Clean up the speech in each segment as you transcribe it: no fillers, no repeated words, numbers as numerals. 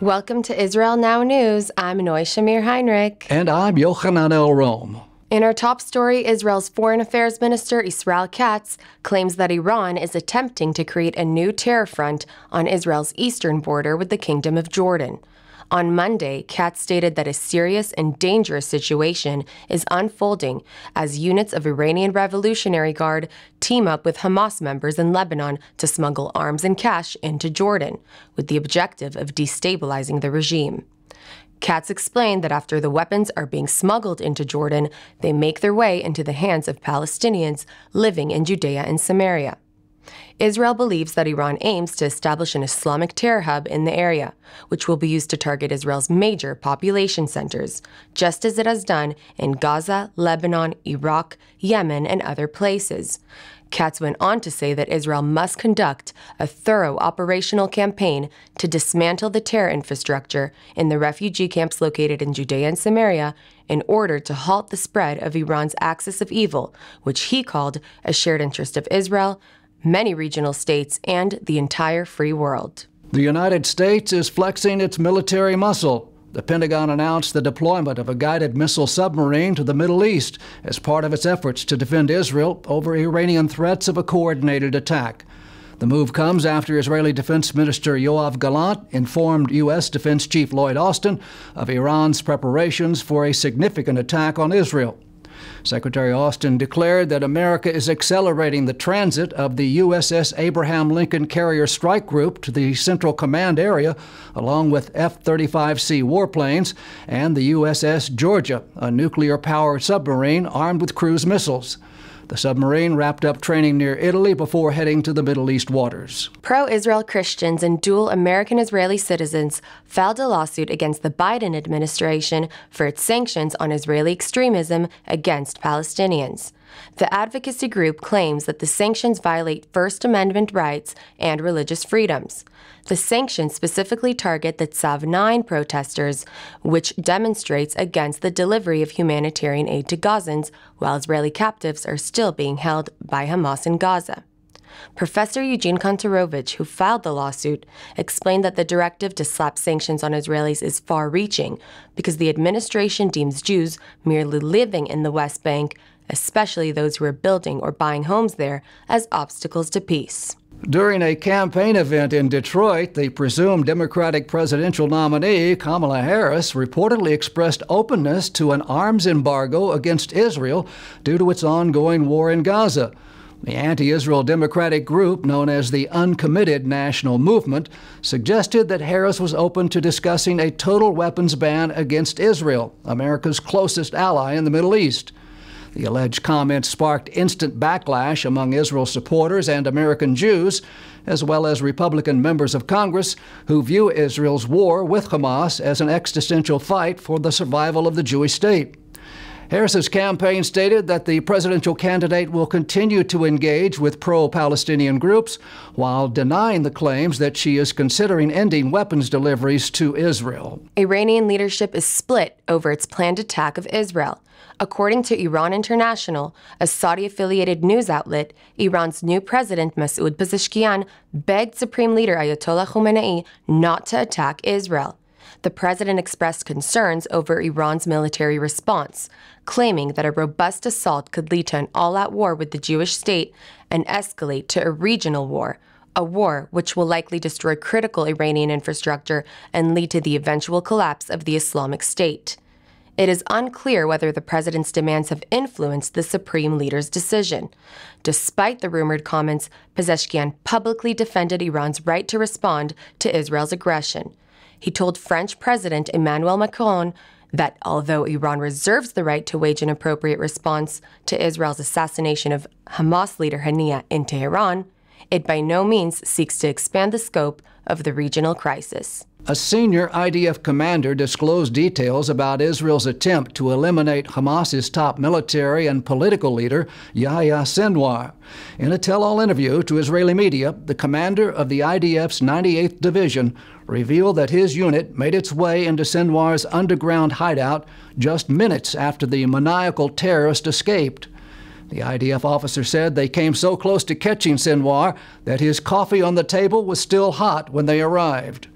Welcome to Israel Now News. I'm Noy Shamir Heinrich. And I'm Yochanan El Rome. In our top story, Israel's Foreign Affairs Minister Israel Katz claims that Iran is attempting to create a new terror front on Israel's eastern border with the Kingdom of Jordan. On Monday, Katz stated that a serious and dangerous situation is unfolding as units of Iranian Revolutionary Guard team up with Hamas members in Lebanon to smuggle arms and cash into Jordan, with the objective of destabilizing the regime. Katz explained that after the weapons are being smuggled into Jordan, they make their way into the hands of Palestinians living in Judea and Samaria. Israel believes that Iran aims to establish an Islamic terror hub in the area, which will be used to target Israel's major population centers, just as it has done in Gaza, Lebanon, Iraq, Yemen, and other places. Katz went on to say that Israel must conduct a thorough operational campaign to dismantle the terror infrastructure in the refugee camps located in Judea and Samaria in order to halt the spread of Iran's axis of evil, which he called a shared interest of Israel, many regional states, and the entire free world. The United States is flexing its military muscle. The Pentagon announced the deployment of a guided missile submarine to the Middle East as part of its efforts to defend Israel over Iranian threats of a coordinated attack. The move comes after Israeli Defense Minister Yoav Gallant informed U.S. Defense Chief Lloyd Austin of Iran's preparations for a significant attack on Israel. Secretary Austin declared that America is accelerating the transit of the USS Abraham Lincoln Carrier Strike Group to the Central Command area, along with F-35C warplanes and the USS Georgia, a nuclear-powered submarine armed with cruise missiles. The submarine wrapped up training near Italy before heading to the Middle East waters. Pro-Israel Christians and dual American-Israeli citizens filed a lawsuit against the Biden administration for its sanctions on Israeli extremism against Palestinians. The advocacy group claims that the sanctions violate First Amendment rights and religious freedoms. The sanctions specifically target the Tzav 9 protesters, which demonstrates against the delivery of humanitarian aid to Gazans while Israeli captives are still being held by Hamas in Gaza. Professor Eugene Kontorovich, who filed the lawsuit, explained that the directive to slap sanctions on Israelis is far-reaching because the administration deems Jews merely living in the West Bank, especially those who are building or buying homes there, as obstacles to peace. During a campaign event in Detroit, the presumed Democratic presidential nominee, Kamala Harris, reportedly expressed openness to an arms embargo against Israel due to its ongoing war in Gaza. The anti-Israel Democratic group, known as the Uncommitted National Movement, suggested that Harris was open to discussing a total weapons ban against Israel, America's closest ally in the Middle East. The alleged comments sparked instant backlash among Israel supporters and American Jews, as well as Republican members of Congress who view Israel's war with Hamas as an existential fight for the survival of the Jewish state. Harris's campaign stated that the presidential candidate will continue to engage with pro-Palestinian groups while denying the claims that she is considering ending weapons deliveries to Israel. Iranian leadership is split over its planned attack of Israel. According to Iran International, a Saudi-affiliated news outlet, Iran's new president, Masoud Pezeshkian, begged Supreme Leader Ayatollah Khamenei not to attack Israel. The president expressed concerns over Iran's military response, claiming that a robust assault could lead to an all-out war with the Jewish state and escalate to a regional war, a war which will likely destroy critical Iranian infrastructure and lead to the eventual collapse of the Islamic State. It is unclear whether the president's demands have influenced the supreme leader's decision. Despite the rumored comments, Pezeshkian publicly defended Iran's right to respond to Israel's aggression. He told French President Emmanuel Macron that although Iran reserves the right to wage an appropriate response to Israel's assassination of Hamas leader Haniyeh in Tehran, it by no means seeks to expand the scope of the regional crisis. A senior IDF commander disclosed details about Israel's attempt to eliminate Hamas's top military and political leader, Yahya Sinwar. In a tell-all interview to Israeli media, the commander of the IDF's 98th Division revealed that his unit made its way into Sinwar's underground hideout just minutes after the maniacal terrorist escaped. The IDF officer said they came so close to catching Sinwar that his coffee on the table was still hot when they arrived.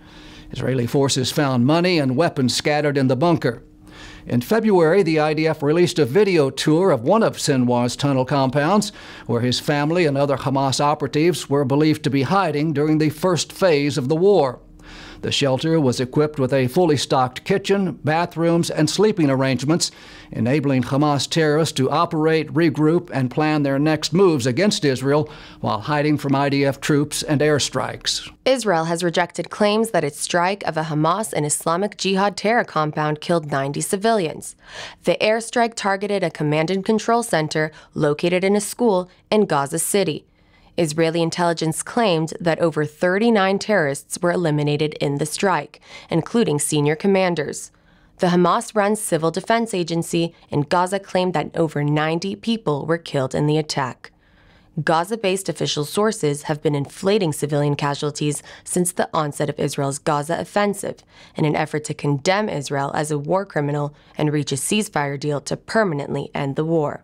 Israeli forces found money and weapons scattered in the bunker. In February, the IDF released a video tour of one of Sinwar's tunnel compounds, where his family and other Hamas operatives were believed to be hiding during the first phase of the war. The shelter was equipped with a fully stocked kitchen, bathrooms, and sleeping arrangements, enabling Hamas terrorists to operate, regroup, and plan their next moves against Israel while hiding from IDF troops and airstrikes. Israel has rejected claims that its strike of a Hamas and Islamic Jihad terror compound killed 90 civilians. The airstrike targeted a command and control center located in a school in Gaza City. Israeli intelligence claimed that over 39 terrorists were eliminated in the strike, including senior commanders. The Hamas-run civil defense agency in Gaza claimed that over 90 people were killed in the attack. Gaza-based official sources have been inflating civilian casualties since the onset of Israel's Gaza offensive in an effort to condemn Israel as a war criminal and reach a ceasefire deal to permanently end the war.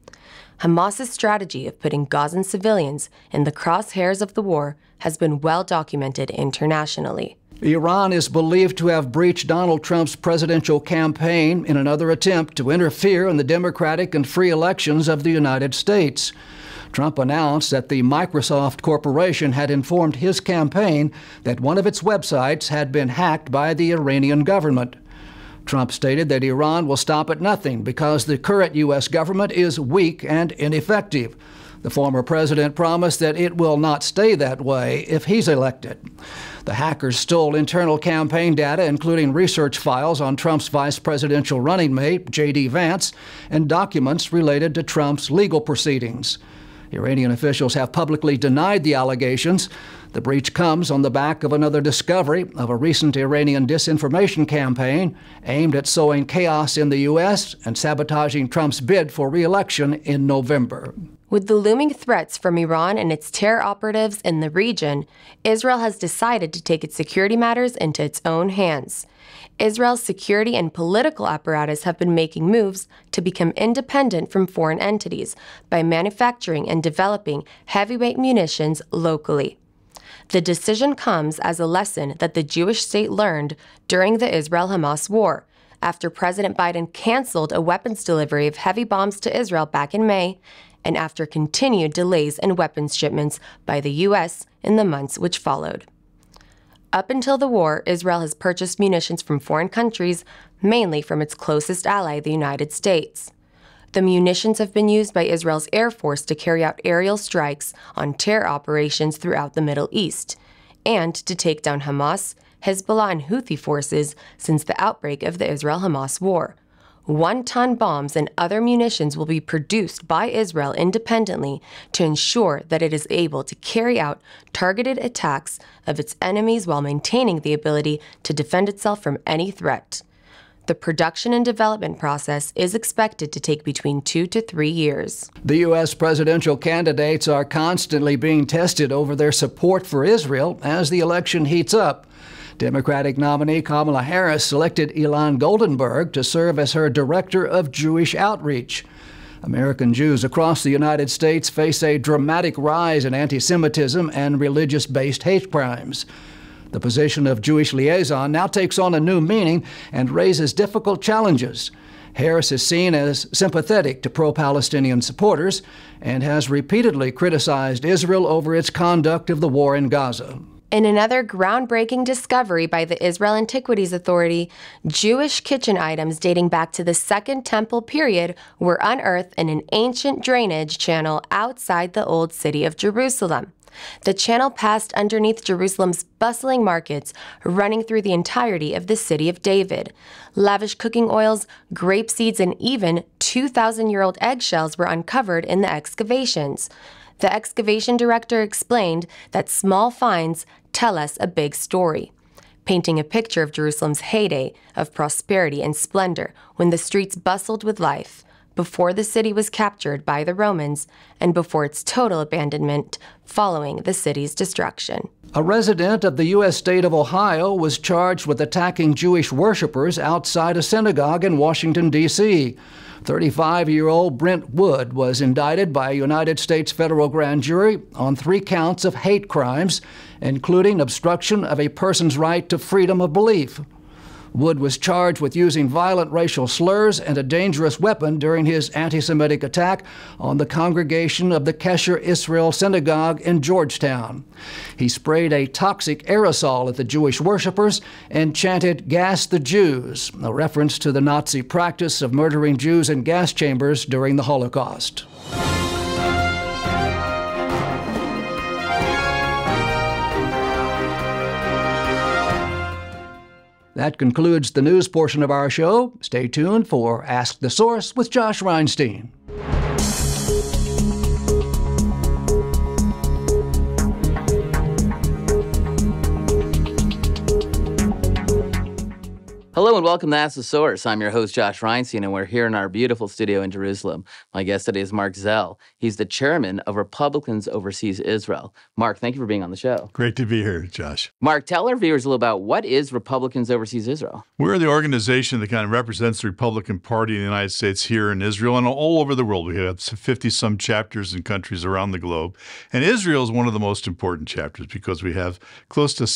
Hamas's strategy of putting Gazan civilians in the crosshairs of the war has been well documented internationally. Iran is believed to have breached Donald Trump's presidential campaign in another attempt to interfere in the democratic and free elections of the United States. Trump announced that the Microsoft Corporation had informed his campaign that one of its websites had been hacked by the Iranian government. Trump stated that Iran will stop at nothing because the current U.S. government is weak and ineffective. The former president promised that it will not stay that way if he's elected. The hackers stole internal campaign data, including research files on Trump's vice presidential running mate, J.D. Vance, and documents related to Trump's legal proceedings. Iranian officials have publicly denied the allegations. The breach comes on the back of another discovery of a recent Iranian disinformation campaign aimed at sowing chaos in the U.S. and sabotaging Trump's bid for re-election in November. With the looming threats from Iran and its terror operatives in the region, Israel has decided to take its security matters into its own hands. Israel's security and political apparatus have been making moves to become independent from foreign entities by manufacturing and developing heavyweight munitions locally. The decision comes as a lesson that the Jewish state learned during the Israel-Hamas war, after President Biden canceled a weapons delivery of heavy bombs to Israel back in May, and after continued delays in weapons shipments by the U.S. in the months which followed. Up until the war, Israel has purchased munitions from foreign countries, mainly from its closest ally, the United States. The munitions have been used by Israel's Air Force to carry out aerial strikes on terror operations throughout the Middle East, and to take down Hamas, Hezbollah, and Houthi forces since the outbreak of the Israel-Hamas war. One-ton bombs and other munitions will be produced by Israel independently to ensure that it is able to carry out targeted attacks of its enemies while maintaining the ability to defend itself from any threat. The production and development process is expected to take between 2 to 3 years. The U.S. presidential candidates are constantly being tested over their support for Israel as the election heats up. Democratic nominee Kamala Harris selected Ilan Goldenberg to serve as her director of Jewish outreach. American Jews across the United States face a dramatic rise in anti-Semitism and religious-based hate crimes. The position of Jewish liaison now takes on a new meaning and raises difficult challenges. Harris is seen as sympathetic to pro-Palestinian supporters and has repeatedly criticized Israel over its conduct of the war in Gaza. In another groundbreaking discovery by the Israel Antiquities Authority, Jewish kitchen items dating back to the Second Temple period were unearthed in an ancient drainage channel outside the Old City of Jerusalem. The channel passed underneath Jerusalem's bustling markets, running through the entirety of the city of David. Lavish cooking oils, grape seeds, and even 2,000-year-old eggshells were uncovered in the excavations. The excavation director explained that small finds tell us a big story, painting a picture of Jerusalem's heyday of prosperity and splendor when the streets bustled with life, before the city was captured by the Romans and before its total abandonment following the city's destruction. A resident of the U.S. state of Ohio was charged with attacking Jewish worshipers outside a synagogue in Washington, D.C. 35-year-old Brent Wood was indicted by a United States federal grand jury on 3 counts of hate crimes, including obstruction of a person's right to freedom of belief. Wood was charged with using violent racial slurs and a dangerous weapon during his anti-Semitic attack on the congregation of the Kesher Israel Synagogue in Georgetown. He sprayed a toxic aerosol at the Jewish worshipers and chanted, "Gas the Jews," a reference to the Nazi practice of murdering Jews in gas chambers during the Holocaust. That concludes the news portion of our show. Stay tuned for Ask the Source with Josh Reinstein. Hello and welcome to Ask the Source. I'm your host, Josh Reinstein, and we're here in our beautiful studio in Jerusalem. My guest today is Marc Zell. He's the chairman of Republicans Overseas Israel. Marc, thank you for being on the show. Great to be here, Josh. Marc, tell our viewers a little about what is Republicans Overseas Israel? We're the organization that kind of represents the Republican Party in the United States here in Israel and all over the world. We have 50-some chapters in countries around the globe. And Israel is one of the most important chapters because we have close to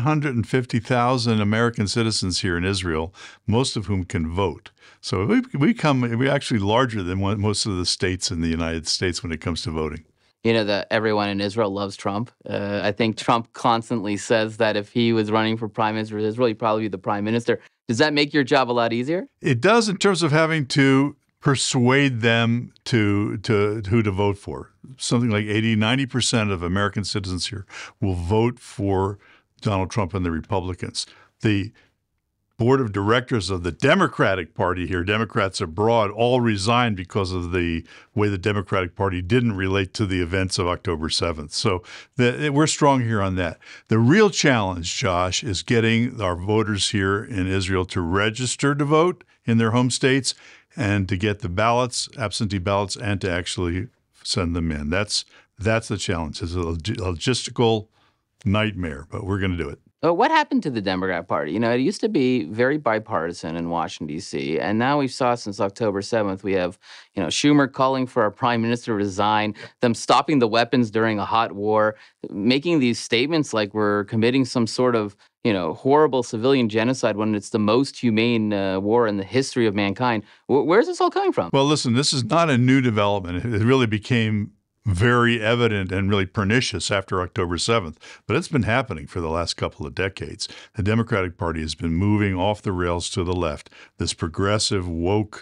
750,000 American citizens here in Israel, most of whom can vote. So we're actually larger than most of the states in the United States when it comes to voting. You know that everyone in Israel loves Trump. I think Trump constantly says that if he was running for prime minister of Israel, he'd probably be the prime minister. Does that make your job a lot easier? It does in terms of having to persuade them to who to vote for. Something like 80-90% of American citizens here will vote for Donald Trump and the Republicans. The board of directors of the Democratic Party here, Democrats abroad, all resigned because of the way the Democratic Party didn't relate to the events of October 7th. So we're strong here on that. The real challenge, Josh, is getting our voters here in Israel to register to vote in their home states and to get the ballots, absentee ballots, and to actually send them in. That's the challenge. It's a logistical nightmare, but we're going to do it. What happened to the Democrat Party? You know, it used to be very bipartisan in Washington, D.C., and now we saw since October 7th, we have, Schumer calling for our prime minister to resign, them stopping the weapons during a hot war, making these statements like we're committing some sort of, horrible civilian genocide when it's the most humane war in the history of mankind. Where's this all coming from? Well, listen, this is not a new development. It really became very evident and really pernicious after October 7th. But it's been happening for the last couple of decades. The Democratic Party has been moving off the rails to the left, this progressive, woke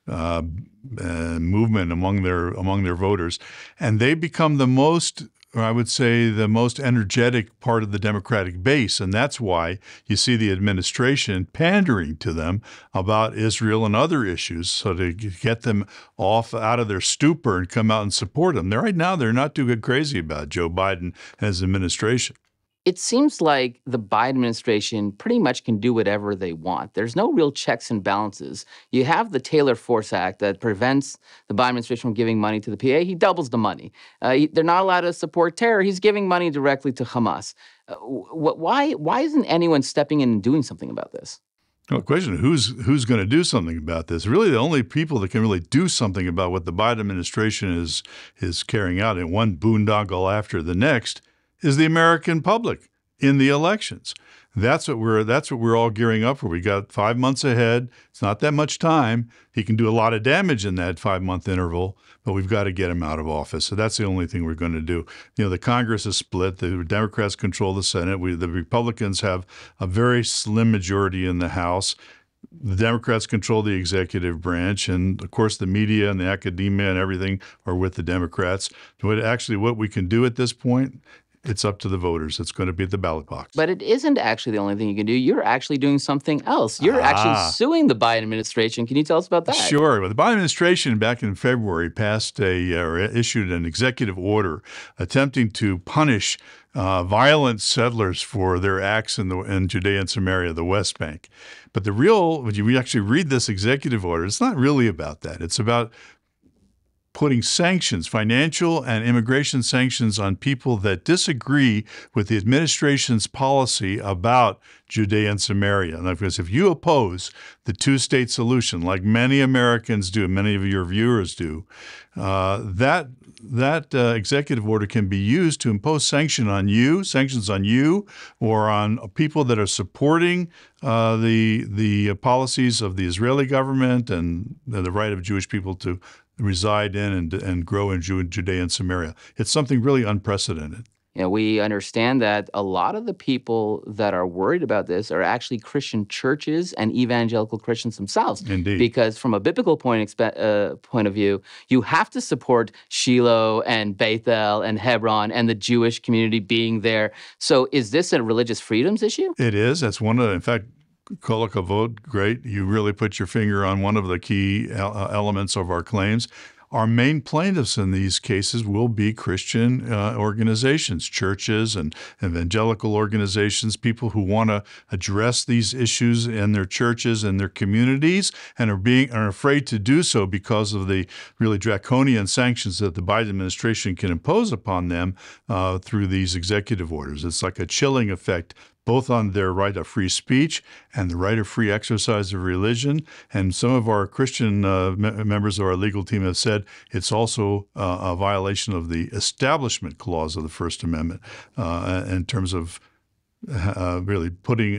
movement among their voters. And they become the most, or I would say, the most energetic part of the Democratic base. And that's why you see the administration pandering to them about Israel and other issues so to get them out of their stupor and come out and support them. Right now, they're not too crazy about Joe Biden and his administration. It seems like the Biden administration pretty much can do whatever they want. There's no real checks and balances. You have the Taylor Force Act that prevents the Biden administration from giving money to the PA. He doubles the money. They're not allowed to support terror. He's giving money directly to Hamas. Why isn't anyone stepping in and doing something about this? Well, the question is who's going to do something about this? Really, the only people that can really do something about what the Biden administration is carrying out in one boondoggle after the next is the American public in the elections. That's what we're all gearing up for. We got 5 months ahead. It's not that much time. He can do a lot of damage in that 5-month interval, but we've got to get him out of office. So that's the only thing we're going to do. The Congress is split. The Democrats control the Senate. The Republicans have a very slim majority in the House. The Democrats control the executive branch, and of course the media and the academia and everything are with the Democrats. What we can do at this point, it's up to the voters. It's going to be at the ballot box. But it isn't actually the only thing you can do. You're actually doing something else. You're actually suing the Biden administration. Can you tell us about that? Sure. Well, the Biden administration back in February issued an executive order attempting to punish violent settlers for their acts in Judea and Samaria, the West Bank. But when you actually read this executive order, it's not really about that. It's about putting sanctions, financial and immigration sanctions on people that disagree with the administration's policy about Judea and Samaria. And because if you oppose the two-state solution, like many Americans do, many of your viewers do, that executive order can be used to impose sanctions on you or on people that are supporting the policies of the Israeli government and the right of Jewish people to reside in and grow in Judea and Samaria. It's something really unprecedented. We understand that a lot of the people that are worried about this are actually Christian churches and evangelical Christians themselves. Indeed. Because from a biblical point of view, you have to support Shiloh and Bethel and Hebron and the Jewish community being there. So is this a religious freedoms issue? It is. That's one of the, in fact, Kol hakavod, great. You really put your finger on one of the key elements of our claims. Our main plaintiffs in these cases will be Christian organizations, churches and evangelical organizations, people who want to address these issues in their churches and their communities and are afraid to do so because of the really draconian sanctions that the Biden administration can impose upon them through these executive orders. It's like a chilling effect both on their right of free speech and the right of free exercise of religion. And some of our Christian members of our legal team have said it's also a violation of the Establishment Clause of the First Amendment in terms of really putting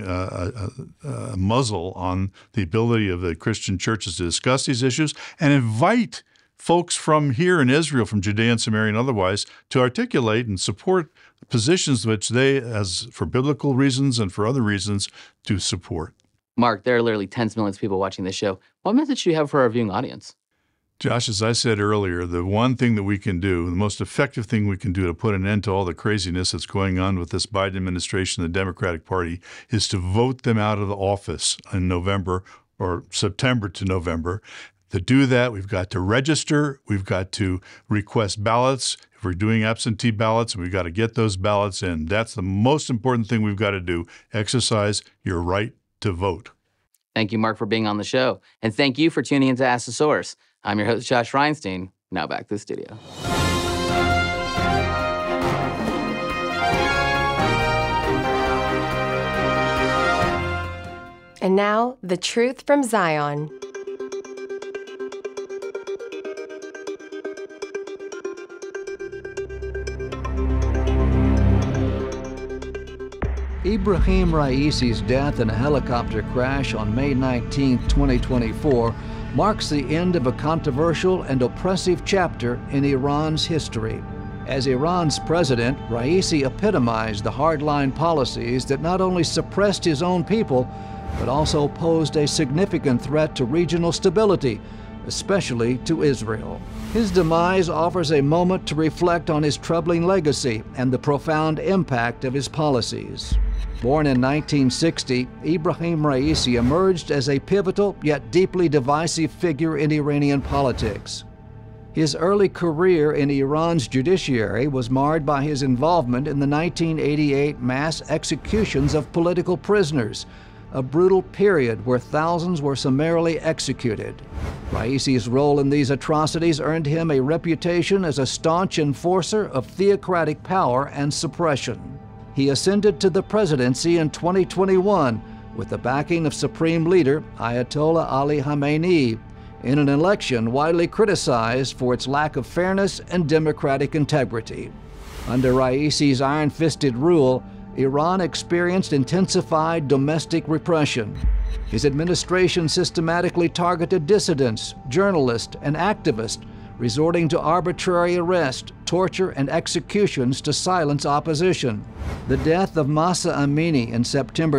a muzzle on the ability of the Christian churches to discuss these issues and invite folks from here in Israel, from Judea and Samaria and otherwise, to articulate and support positions which they, as for biblical reasons and for other reasons, do support. Marc, there are literally tens of millions of people watching this show. What message do you have for our viewing audience? Josh, as I said earlier, the one thing that we can do, the most effective thing we can do to put an end to all the craziness that's going on with this Biden administration, the Democratic Party, is to vote them out of the office in November or September to November. To do that, we've got to register, we've got to request ballots. If we're doing absentee ballots, we've got to get those ballots in. That's the most important thing we've got to do. Exercise your right to vote. Thank you, Marc, for being on the show. And thank you for tuning in to Ask the Source. I'm your host, Josh Reinstein. Now back to the studio. And now, the truth from Zion. Ibrahim Raisi's death in a helicopter crash on May 19, 2024, marks the end of a controversial and oppressive chapter in Iran's history. As Iran's president, Raisi epitomized the hardline policies that not only suppressed his own people, but also posed a significant threat to regional stability, especially to Israel. His demise offers a moment to reflect on his troubling legacy and the profound impact of his policies. Born in 1960, Ibrahim Raisi emerged as a pivotal yet deeply divisive figure in Iranian politics. His early career in Iran's judiciary was marred by his involvement in the 1988 mass executions of political prisoners, a brutal period where thousands were summarily executed. Raisi's role in these atrocities earned him a reputation as a staunch enforcer of theocratic power and suppression. He ascended to the presidency in 2021 with the backing of Supreme Leader Ayatollah Ali Khamenei in an election widely criticized for its lack of fairness and democratic integrity. Under Raisi's iron-fisted rule, Iran experienced intensified domestic repression. His administration systematically targeted dissidents, journalists, and activists, resorting to arbitrary arrest, torture, and executions to silence opposition. The death of Mahsa Amini in September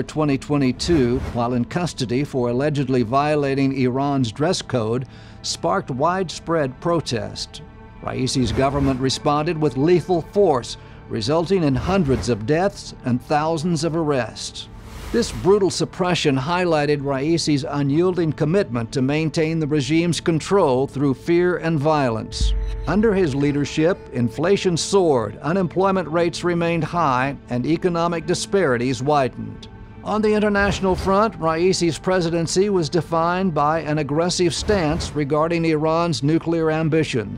2022, while in custody for allegedly violating Iran's dress code, sparked widespread protest. Raisi's government responded with lethal force, resulting in hundreds of deaths and thousands of arrests. This brutal suppression highlighted Raisi's unyielding commitment to maintain the regime's control through fear and violence. Under his leadership, inflation soared, unemployment rates remained high, and economic disparities widened. On the international front, Raisi's presidency was defined by an aggressive stance regarding Iran's nuclear ambitions.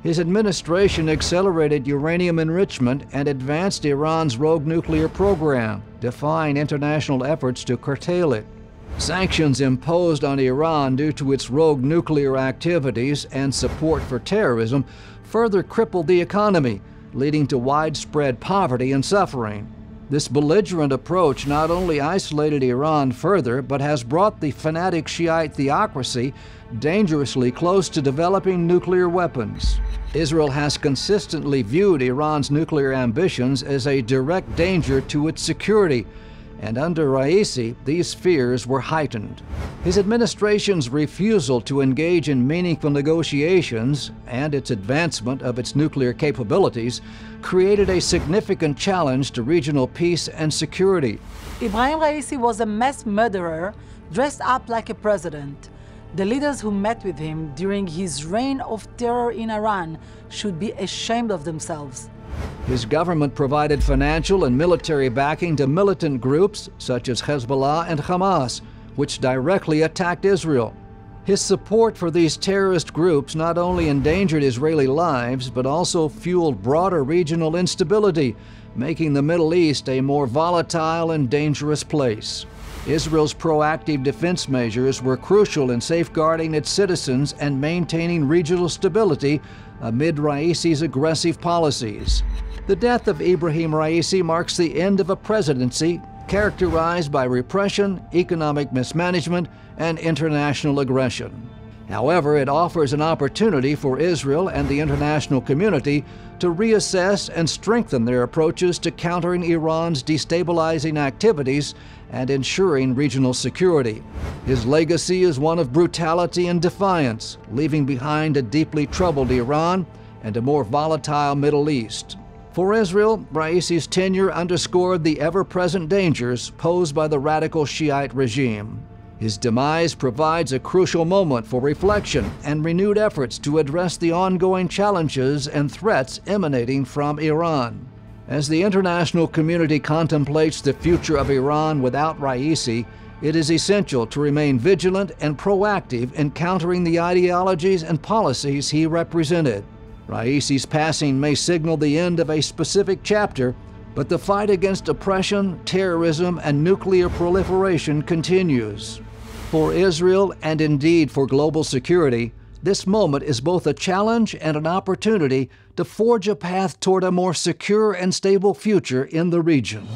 His administration accelerated uranium enrichment and advanced Iran's rogue nuclear program, defying international efforts to curtail it. Sanctions imposed on Iran due to its rogue nuclear activities and support for terrorism further crippled the economy, leading to widespread poverty and suffering. This belligerent approach not only isolated Iran further, but has brought the fanatic Shiite theocracy dangerously close to developing nuclear weapons. Israel has consistently viewed Iran's nuclear ambitions as a direct danger to its security, and under Raisi, these fears were heightened. His administration's refusal to engage in meaningful negotiations and its advancement of its nuclear capabilities created a significant challenge to regional peace and security. Ibrahim Raisi was a mass murderer dressed up like a president. The leaders who met with him during his reign of terror in Iran should be ashamed of themselves. His government provided financial and military backing to militant groups such as Hezbollah and Hamas, which directly attacked Israel. His support for these terrorist groups not only endangered Israeli lives, but also fueled broader regional instability, making the Middle East a more volatile and dangerous place. Israel's proactive defense measures were crucial in safeguarding its citizens and maintaining regional stability amid Raisi's aggressive policies. The death of Ibrahim Raisi marks the end of a presidency characterized by repression, economic mismanagement, and international aggression. However, it offers an opportunity for Israel and the international community to reassess and strengthen their approaches to countering Iran's destabilizing activities and ensuring regional security. His legacy is one of brutality and defiance, leaving behind a deeply troubled Iran and a more volatile Middle East. For Israel, Raisi's tenure underscored the ever-present dangers posed by the radical Shiite regime. His demise provides a crucial moment for reflection and renewed efforts to address the ongoing challenges and threats emanating from Iran. As the international community contemplates the future of Iran without Raisi, it is essential to remain vigilant and proactive in countering the ideologies and policies he represented. Raisi's passing may signal the end of a specific chapter, but the fight against oppression, terrorism, and nuclear proliferation continues. For Israel, and indeed for global security, this moment is both a challenge and an opportunity to forge a path toward a more secure and stable future in the region.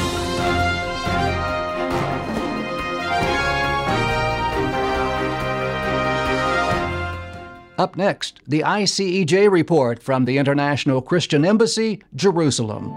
Up next, the ICEJ report from the International Christian Embassy, Jerusalem.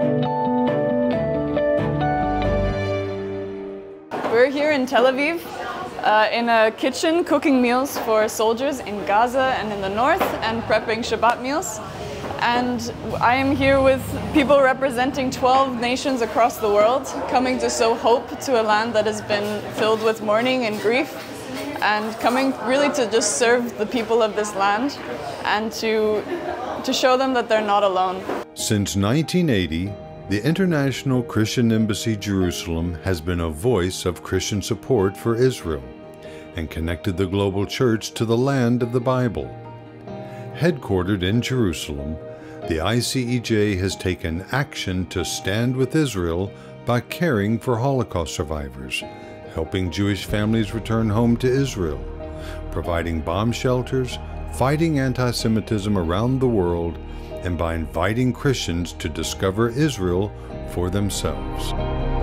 We're here in Tel Aviv in a kitchen cooking meals for soldiers in Gaza and in the north and prepping Shabbat meals. And I am here with people representing 12 nations across the world, coming to sow hope to a land that has been filled with mourning and grief, and coming really to just serve the people of this land and to show them that they're not alone. Since 1980, the International Christian Embassy Jerusalem has been a voice of Christian support for Israel and connected the global church to the land of the Bible. Headquartered in Jerusalem, the ICEJ has taken action to stand with Israel by caring for Holocaust survivors, helping Jewish families return home to Israel, providing bomb shelters, fighting anti-Semitism around the world, and by inviting Christians to discover Israel for themselves.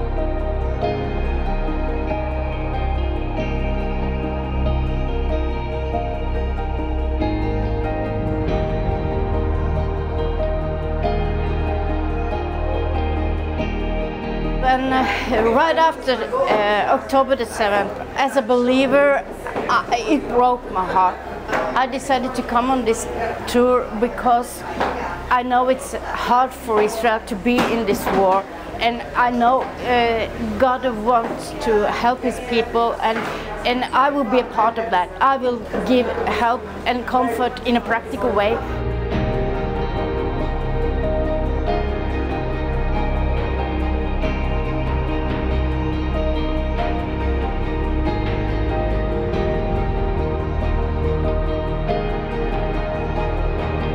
And right after October the 7th, as a believer, it broke my heart. I decided to come on this tour because I know it's hard for Israel to be in this war, and I know God wants to help His people, and I will be a part of that. I will give help and comfort in a practical way.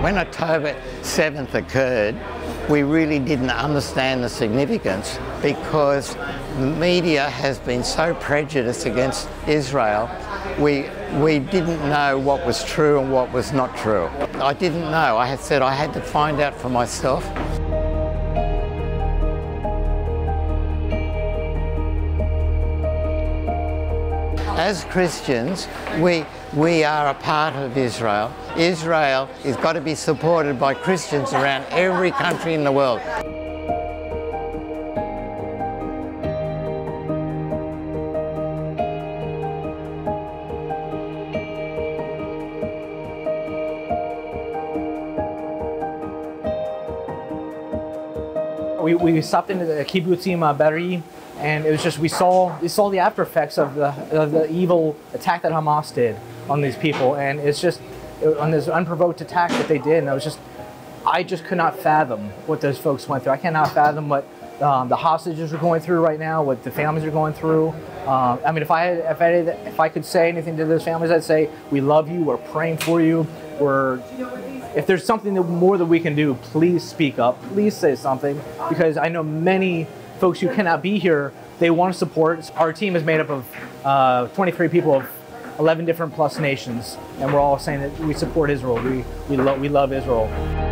When October 7th occurred, we really didn't understand the significance because the media has been so prejudiced against Israel. We didn't know what was true and what was not true. I didn't know. I had said I had to find out for myself. As Christians, we are a part of Israel. Israel has got to be supported by Christians around every country in the world. We stopped into the kibbutzim Be'eri, and it was just we saw the after effects of the evil attack that Hamas did on these people, and it's just on this unprovoked attack that they did, and I just could not fathom what those folks went through. I cannot fathom what the hostages are going through right now, what the families are going through. I mean, if I could say anything to those families, I'd say we love you. We're praying for you. If there's something more that we can do, please speak up. Please say something, because I know many folks who cannot be here, they want to support. Our team is made up of 23 people of 11 different plus nations, and we're all saying that we support Israel. We love Israel.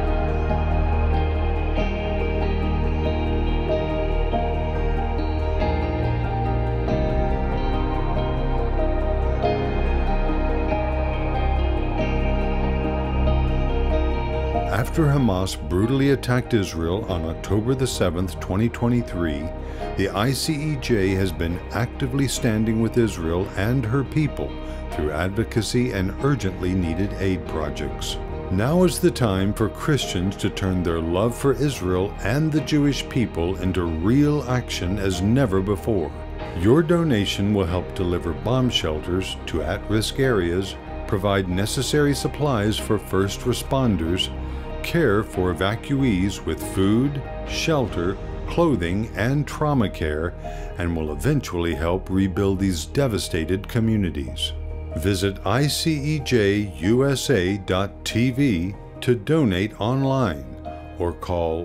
After Hamas brutally attacked Israel on October the 7th, 2023, the ICEJ has been actively standing with Israel and her people through advocacy and urgently needed aid projects. Now is the time for Christians to turn their love for Israel and the Jewish people into real action as never before. Your donation will help deliver bomb shelters to at-risk areas, provide necessary supplies for first responders, care for evacuees with food, shelter, clothing, and trauma care, and will eventually help rebuild these devastated communities. Visit ICEJUSA.tv to donate online or call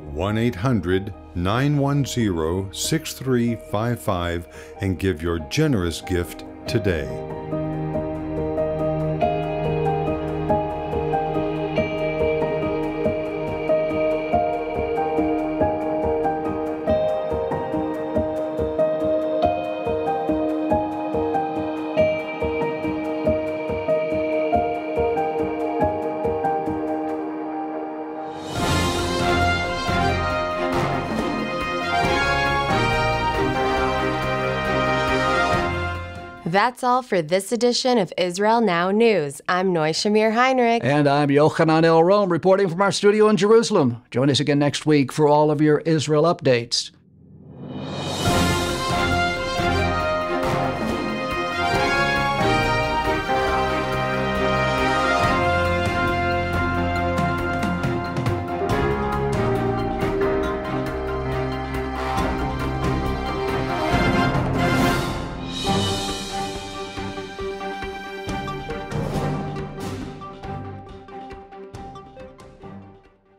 1-800-910-6355 and give your generous gift today. That's all for this edition of Israel Now News. I'm Noy Shamir Heinrich. And I'm Yochanan El Rome reporting from our studio in Jerusalem. Join us again next week for all of your Israel updates.